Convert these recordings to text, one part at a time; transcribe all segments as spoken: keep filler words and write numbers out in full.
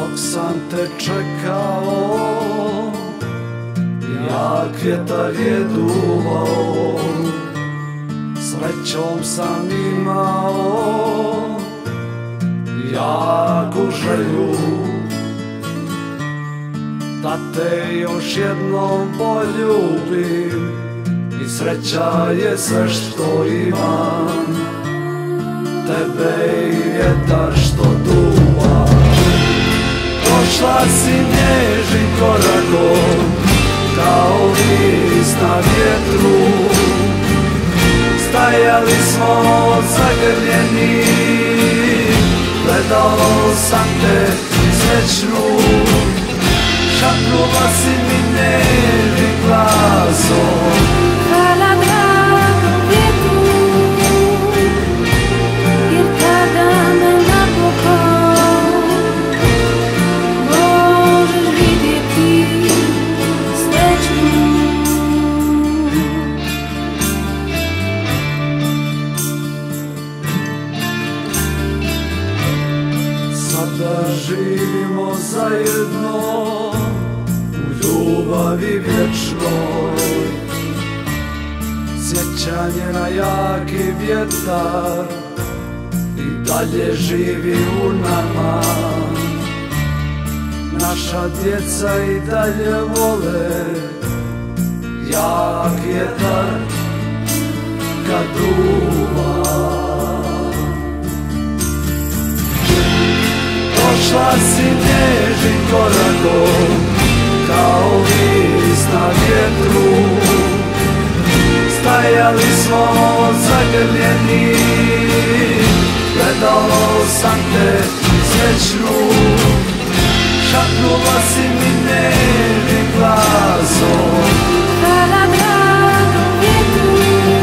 dok sam te čekao, jak vjetar je duvao. Srećom sam imao jaku želju da te još jednom poljubim, i sreća je sve što imam, tebe i vjetar što duva. Došla si nježnim korakom kao list na vjetru, stajali smo zagrljeni, gledao sam te srećnu, šapnula si mi nježnim glasom. Hvala dragom vjetru, jer tada me napokon možeš vidjeti srećnu. Sada živimo zajedno u ljubavi vječnoj, sjećanje na jaki vjetar i dalje živi u nama. Naša djeca i dalje vole jak vjetar kad duva. Došla si nježnim korakom kao list na vjetru, stajali smo zagrljeni, gledao sam te srećnu, šapnula si mi nježnim glasom. Hvala dragom vjetru,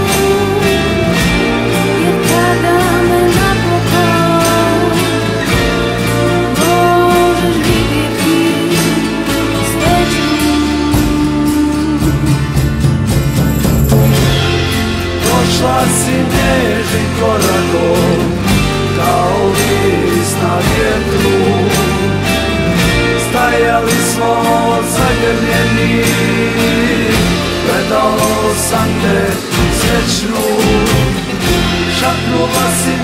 jer tada me napokon možeš vidjeti srećnu. Došla si nježnim korakom kao list na vjetru, stajali smo zagrljeni, gledao sam te srećnu, šapnula si